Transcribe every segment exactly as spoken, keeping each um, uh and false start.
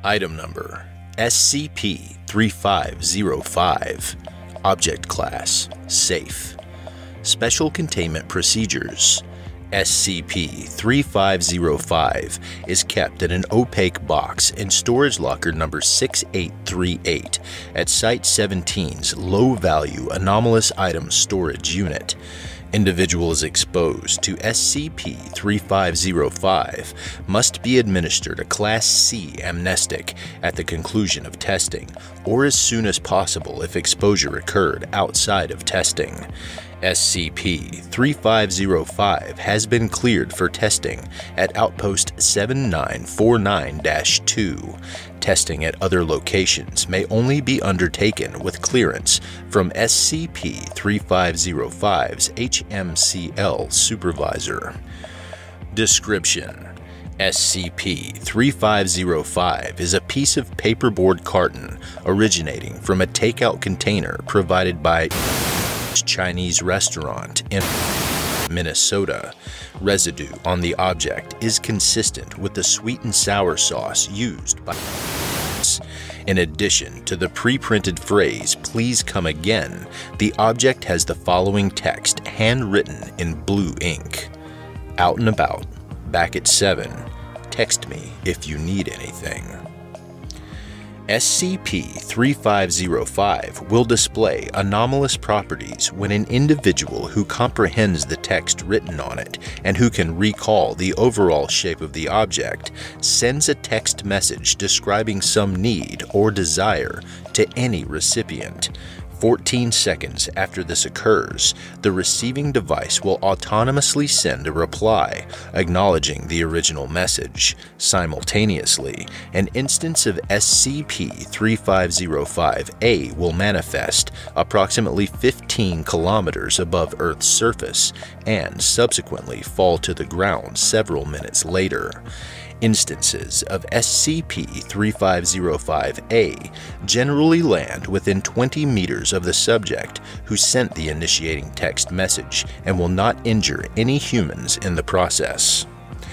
Item Number S C P thirty-five oh five. Object Class Safe. Special Containment Procedures. S C P thirty-five oh five is kept in an opaque box in storage locker number six eight three eight at Site seventeen's low-value anomalous items storage unit. Individuals exposed to S C P thirty-five oh five must be administered a Class C amnestic at the conclusion of testing, or as soon as possible if exposure occurred outside of testing. S C P thirty-five oh five has been cleared for testing at Outpost seven nine four nine dash two. Testing at other locations may only be undertaken with clearance from S C P thirty-five oh five's H M C L supervisor. Description: S C P thirty-five oh five is a piece of paperboard carton originating from a takeout container provided by Chinese restaurant in Minnesota. Residue on the object is consistent with the sweet and sour sauce used by. In addition to the pre-printed phrase, "Please come again," the object has the following text handwritten in blue ink. Out and about, back at seven. Text me if you need anything. S C P thirty-five oh five will display anomalous properties when an individual who comprehends the text written on it and who can recall the overall shape of the object sends a text message describing some need or desire to any recipient. fourteen seconds after this occurs, the receiving device will autonomously send a reply acknowledging the original message. Simultaneously, an instance of S C P thirty-five oh five A will manifest approximately fifteen kilometers above Earth's surface and subsequently fall to the ground several minutes later. Instances of S C P thirty-five oh five A generally land within twenty meters of the subject who sent the initiating text message and will not injure any humans in the process.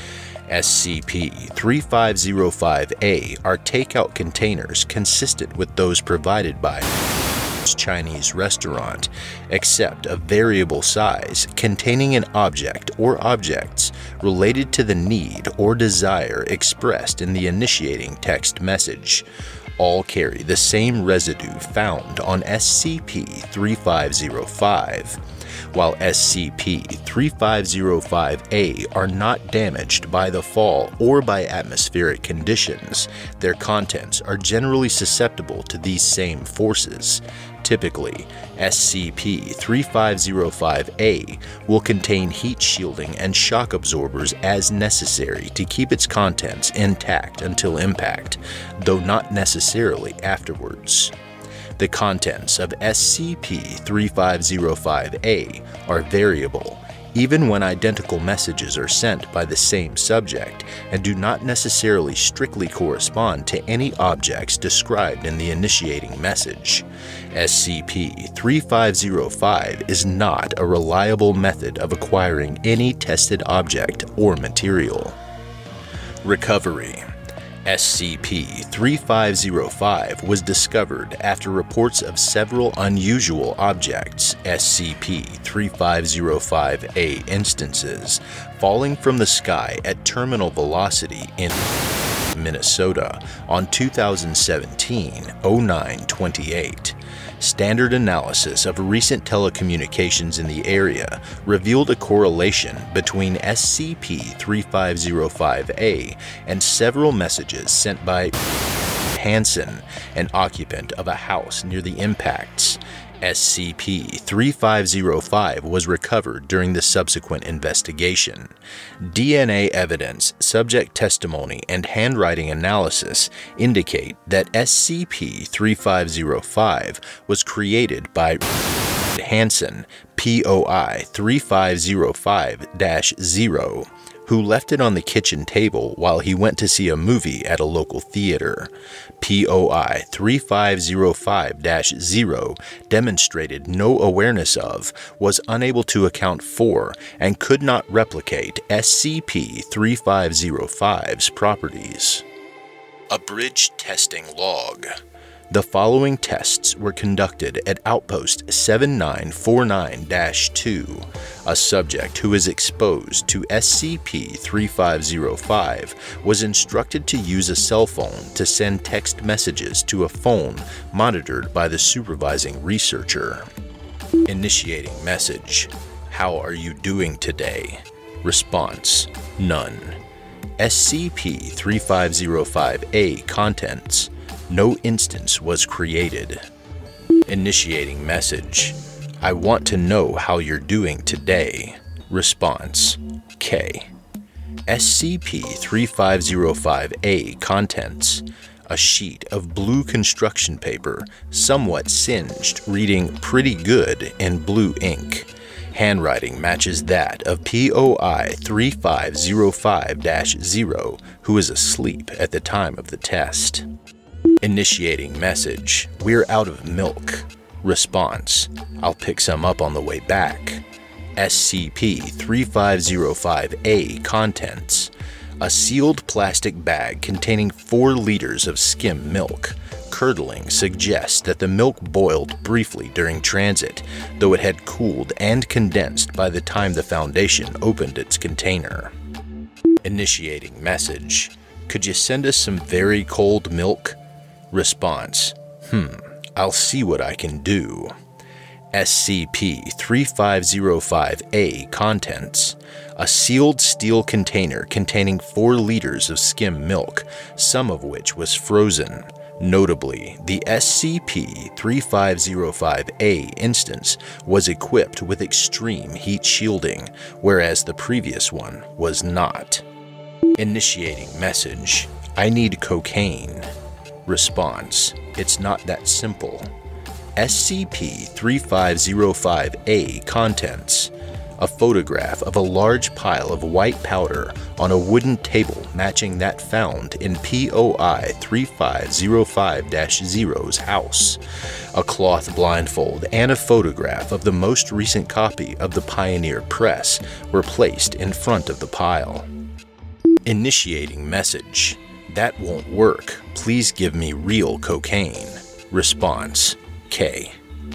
S C P thirty-five oh five A are takeout containers consistent with those provided by Chinese restaurant, except of variable size containing an object or objects related to the need or desire expressed in the initiating text message. All carry the same residue found on S C P thirty-five oh five. While S C P thirty-five oh five A are not damaged by the fall or by atmospheric conditions, their contents are generally susceptible to these same forces. Typically, S C P thirty-five oh five A will contain heat shielding and shock absorbers as necessary to keep its contents intact until impact, though not necessarily afterwards. The contents of S C P thirty-five oh five A are variable, even when identical messages are sent by the same subject, and do not necessarily strictly correspond to any objects described in the initiating message. S C P thirty-five oh five is not a reliable method of acquiring any tested object or material. Recovery. S C P thirty-five oh five was discovered after reports of several unusual objects, S C P thirty-five oh five A instances, falling from the sky at terminal velocity in Minnesota on two thousand seventeen oh nine twenty-eight. Standard analysis of recent telecommunications in the area revealed a correlation between S C P thirty-five oh five A and several messages sent by Hansen, an occupant of a house near the impacts. S C P thirty-five oh five was recovered during the subsequent investigation. D N A evidence, subject testimony, and handwriting analysis indicate that S C P thirty-five oh five was created by Hansen, P O I thirty-five oh five dash zero, who left it on the kitchen table while he went to see a movie at a local theater. P O I thirty-five oh five dash zero demonstrated no awareness of, was unable to account for, and could not replicate S C P thirty-five oh five's properties. Abridged testing log. The following tests were conducted at Outpost seven nine four nine dash two. A subject who is exposed to S C P thirty-five oh five was instructed to use a cell phone to send text messages to a phone monitored by the supervising researcher. Initiating message. How are you doing today? Response. None. S C P thirty-five oh five A contents. No instance was created. Initiating message. I want to know how you're doing today. Response. K. S C P thirty-five oh five A contents. A sheet of blue construction paper, somewhat singed, reading pretty good in blue ink. Handwriting matches that of P O I thirty-five oh five dash zero, who is asleep at the time of the test. Initiating message. We're out of milk. Response. I'll pick some up on the way back. S C P thirty-five oh five A contents. A sealed plastic bag containing four liters of skim milk. Curdling suggests that the milk boiled briefly during transit, though it had cooled and condensed by the time the Foundation opened its container. Initiating message. Could you send us some very cold milk? Response. Hmm, I'll see what I can do. S C P thirty-five oh five A contents. A sealed steel container containing four liters of skim milk, some of which was frozen. Notably, the S C P thirty-five oh five A instance was equipped with extreme heat shielding, whereas the previous one was not. Initiating message. I need cocaine. Response. It's not that simple. S C P thirty-five oh five A contents. A photograph of a large pile of white powder on a wooden table matching that found in P O I thirty-five oh five dash zero's house. A cloth blindfold and a photograph of the most recent copy of the Pioneer Press were placed in front of the pile. Initiating message. That won't work. Please give me real cocaine. Response. K.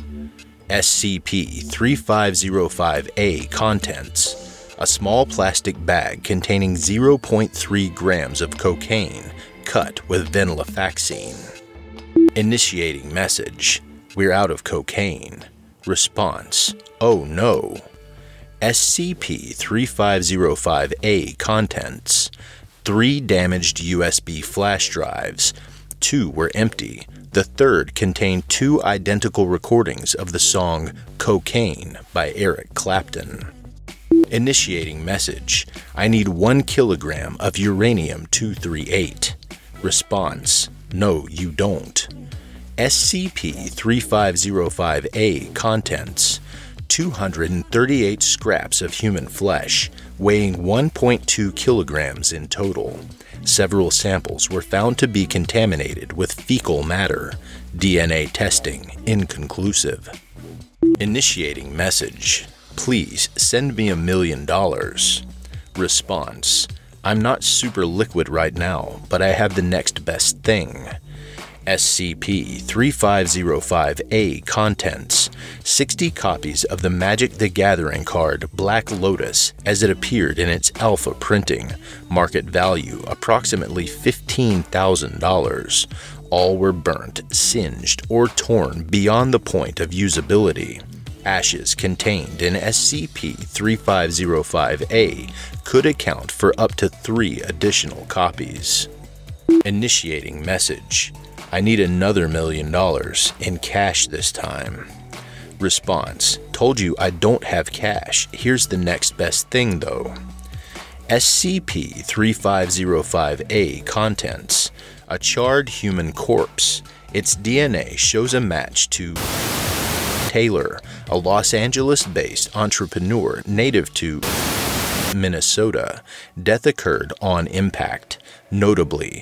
S C P thirty-five oh five A contents. A small plastic bag containing zero point three grams of cocaine, cut with venlafaxine. Initiating message. We're out of cocaine. Response. Oh no. S C P thirty-five oh five A contents. Three damaged U S B flash drives. Two were empty. The third contained two identical recordings of the song Cocaine by Eric Clapton. Initiating message. I need one kilogram of uranium two thirty-eight. Response. No, you don't. S C P thirty-five oh five A contents. two hundred thirty-eight scraps of human flesh, weighing one point two kilograms in total. Several samples were found to be contaminated with fecal matter. D N A testing inconclusive. Initiating message. Please send me a million dollars. Response. I'm not super liquid right now, but I have the next best thing. S C P thirty-five oh five A contents. sixty copies of the Magic the Gathering card Black Lotus as it appeared in its alpha printing. Market value approximately fifteen thousand dollars. All were burnt, singed, or torn beyond the point of usability. Ashes contained in S C P thirty-five oh five A could account for up to three additional copies. Initiating message. I need another million dollars, in cash this time. Response. Told you I don't have cash. Here's the next best thing though. S C P thirty-five oh five A contents. A charred human corpse. Its D N A shows a match to Taylor, a Los Angeles-based entrepreneur native to Minnesota. Death occurred on impact. Notably,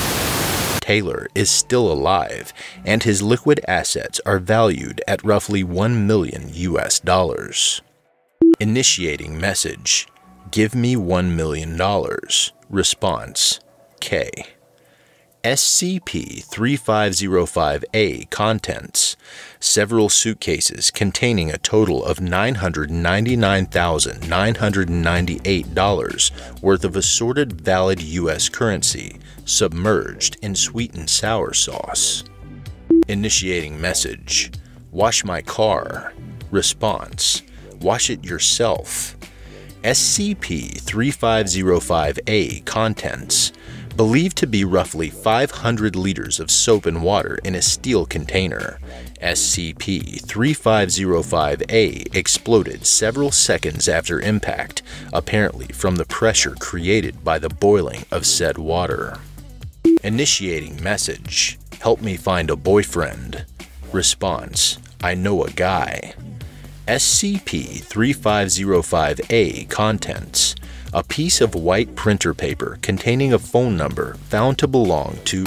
Taylor is still alive, and his liquid assets are valued at roughly one million U S dollars. Initiating message. Give me one million dollars. Response. K. S C P thirty-five oh five A contents: several suitcases containing a total of nine hundred ninety-nine thousand nine hundred ninety-eight dollars worth of assorted valid U S currency submerged in sweet and sour sauce. Initiating message: wash my car. Response: wash it yourself. S C P thirty-five oh five A contents: believed to be roughly five hundred liters of soap and water in a steel container. S C P thirty-five oh five A exploded several seconds after impact, apparently from the pressure created by the boiling of said water. Initiating message: help me find a boyfriend. Response: I know a guy. S C P thirty-five oh five A contents: a piece of white printer paper containing a phone number found to belong to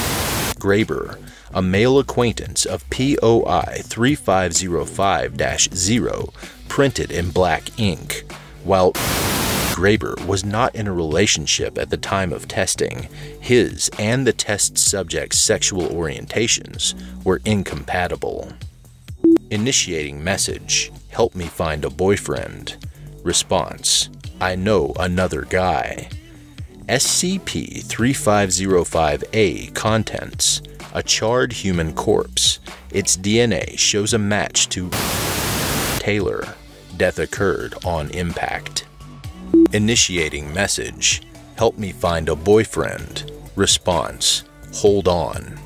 Graber, a male acquaintance of P O I thirty-five oh five dash zero, printed in black ink. While Graber was not in a relationship at the time of testing, his and the test subject's sexual orientations were incompatible. Initiating message: help me find a boyfriend. Response: I know another guy. S C P thirty-five oh five A contents: a charred human corpse. Its D N A shows a match to Taylor. Death occurred on impact. Initiating message: help me find a boyfriend. Response: hold on.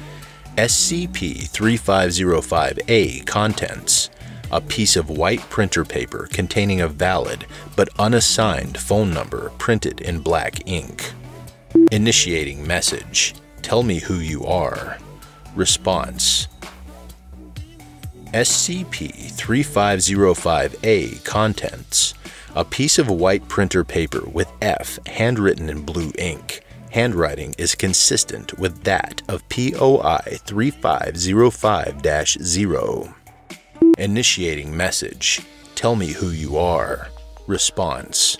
S C P thirty-five oh five A contents: a piece of white printer paper containing a valid but unassigned phone number printed in black ink. Initiating message: tell me who you are. Response: S C P thirty-five oh five A contents: a piece of white printer paper with F handwritten in blue ink. Handwriting is consistent with that of P O I thirty-five oh five dash zero. Initiating message: tell me who you are. Response: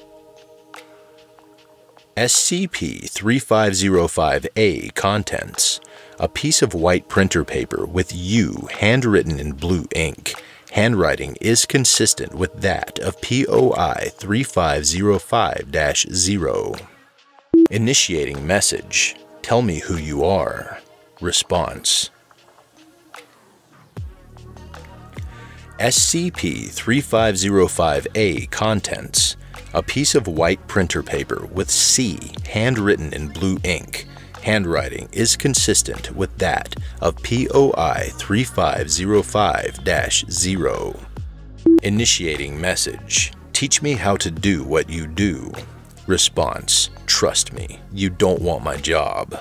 S C P thirty-five oh five A contents: a piece of white printer paper with U handwritten in blue ink. Handwriting is consistent with that of P O I thirty-five oh five dash zero. Initiating message: tell me who you are. Response: S C P thirty-five oh five A contents: a piece of white printer paper with C handwritten in blue ink. Handwriting is consistent with that of P O I thirty-five oh five dash zero. Initiating message: teach me how to do what you do. Response: trust me, you don't want my job.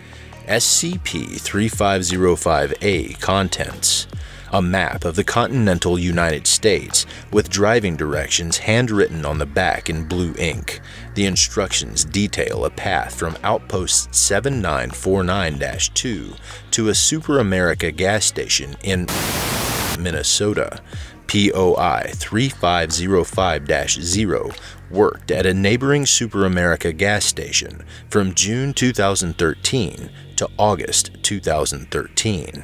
S C P thirty-five oh five A contents: a map of the continental United States with driving directions handwritten on the back in blue ink. The instructions detail a path from Outpost seven nine four nine dash two to a Super America gas station in Minnesota. P O I thirty-five oh five dash zero worked at a neighboring Super America gas station from June two thousand thirteen to August two thousand thirteen.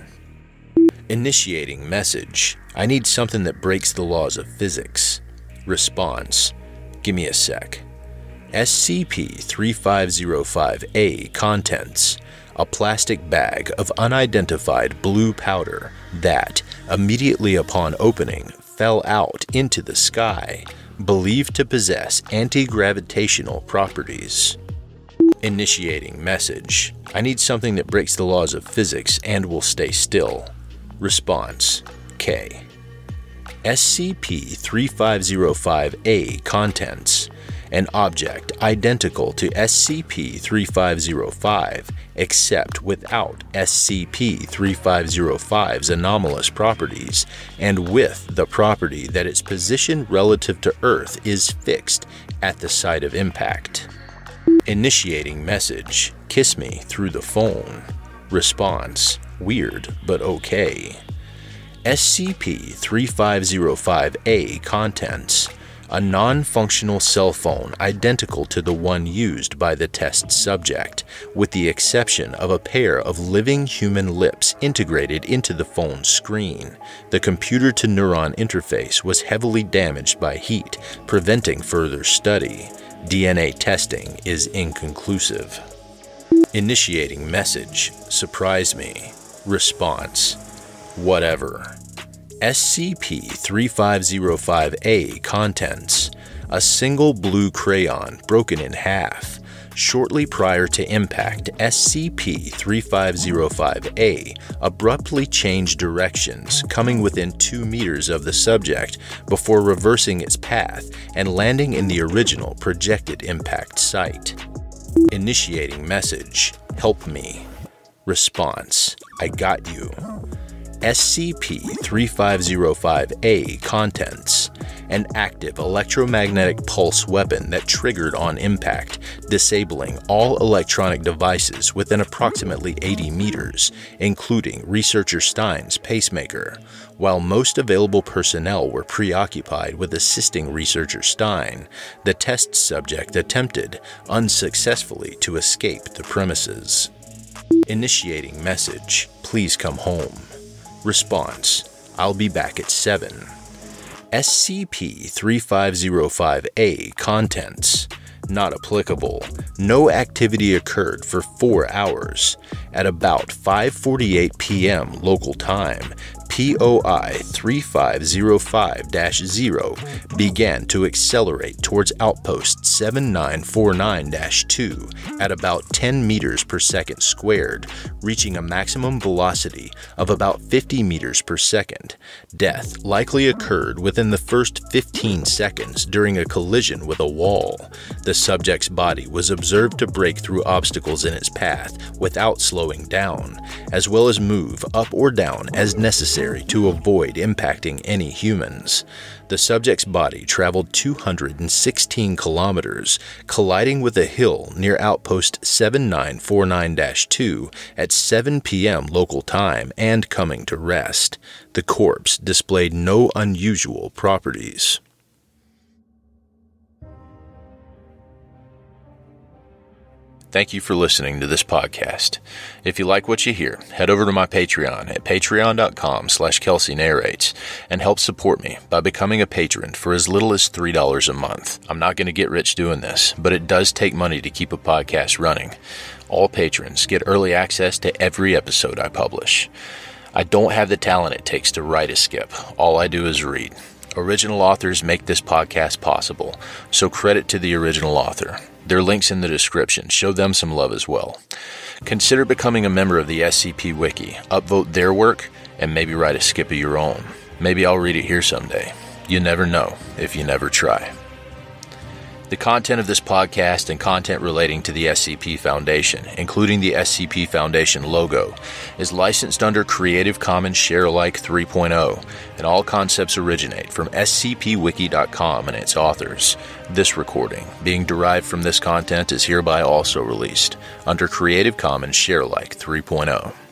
Initiating message: I need something that breaks the laws of physics. Response: give me a sec. S C P thirty-five oh five A contents: a plastic bag of unidentified blue powder that, immediately upon opening, fell out into the sky, believed to possess anti-gravitational properties. Initiating message: I need something that breaks the laws of physics and will stay still. Response: K. S C P thirty-five oh five A contents: an object identical to S C P thirty-five oh five, except without S C P thirty-five oh five's anomalous properties, and with the property that its position relative to Earth is fixed at the site of impact. Initiating message: kiss me through the phone. Response: weird, but okay. S C P thirty-five oh five A contents: a non-functional cell phone identical to the one used by the test subject, with the exception of a pair of living human lips integrated into the phone's screen. The computer-to-neuron interface was heavily damaged by heat, preventing further study. D N A testing is inconclusive. Initiating message. Surprise me. Response. Whatever. S C P thirty-five oh five A contents: a single blue crayon broken in half. Shortly prior to impact, S C P thirty-five oh five A abruptly changed directions, coming within two meters of the subject before reversing its path and landing in the original projected impact site. Initiating message. Help me. Response. I got you. S C P thirty-five oh five A contents: an active electromagnetic pulse weapon that triggered on impact, disabling all electronic devices within approximately eighty meters, including researcher Stein's pacemaker. While most available personnel were preoccupied with assisting researcher Stein, the test subject attempted, unsuccessfully, to escape the premises. Initiating message. Please come home. Response. I'll be back at seven. S C P thirty-five oh five A contents: not applicable. No activity occurred for four hours. At about five forty-eight p m local time, P O I thirty-five oh five dash zero began to accelerate towards outpost seven nine four nine dash two at about ten meters per second squared, reaching a maximum velocity of about fifty meters per second. Death likely occurred within the first fifteen seconds during a collision with a wall. The subject's body was observed to break through obstacles in its path without slowing down, as well as move up or down as necessary to avoid impacting any humans. The subject's body traveled two hundred sixteen kilometers, colliding with a hill near outpost seven nine four nine dash two at seven p m local time and coming to rest. The corpse displayed no unusual properties. Thank you for listening to this podcast. If you like what you hear, head over to my Patreon at patreon.com slash Kelsey narrates and help support me by becoming a patron for as little as three dollars a month. I'm not going to get rich doing this, but it does take money to keep a podcast running. All patrons get early access to every episode I publish. I don't have the talent it takes to write a skip. All I do is read. Original authors make this podcast possible, so credit to the original author. There are links in the description. Show them some love as well. Consider becoming a member of the S C P Wiki, upvote their work, and maybe write a skip of your own. Maybe I'll read it here someday. You never know if you never try. The content of this podcast and content relating to the S C P Foundation, including the S C P Foundation logo, is licensed under Creative Commons Sharealike three point oh, and all concepts originate from S C P wiki dot com and its authors. This recording, being derived from this content, is hereby also released under Creative Commons Sharealike three point oh.